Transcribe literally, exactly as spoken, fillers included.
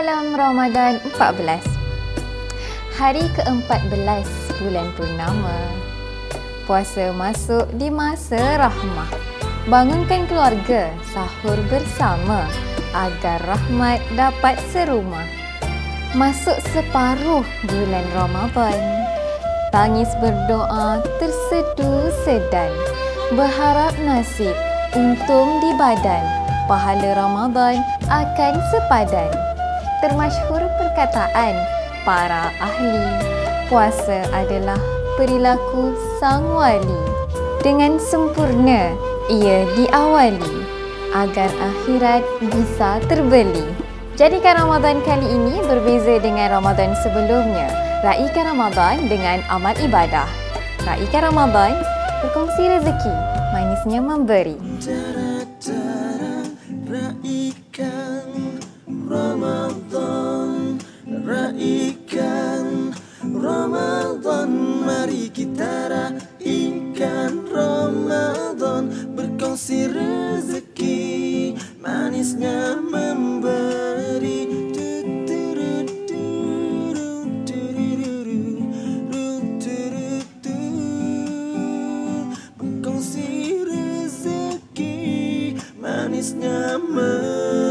dalam Ramadan empat belas. Hari ke-empat belas bulan purnama. Puasa masuk di masa rahmah. Bangunkan keluarga, sahur bersama agar rahmat dapat serumah. Masuk separuh bulan Ramadan. Tangis berdoa tersedu sedan. Berharap nasib untung di badan. Pahala Ramadan akan sepadan. Termasyhur perkataan para ahli, puasa adalah perilaku sang wali. Dengan sempurna ia diawali agar akhirat bisa terbeli. Jadikan Ramadan kali ini berbeza dengan Ramadan sebelumnya. Raikan Ramadan dengan amal ibadah. Raikan Ramadan, berkongsi rezeki, manisnya memberi. Raikan Ramadan, raikan Ramadan, mari kita raikan Ramadan, berkongsi rezeki, manisnya memberi. Berkongsi rezeki, manisnya memberi.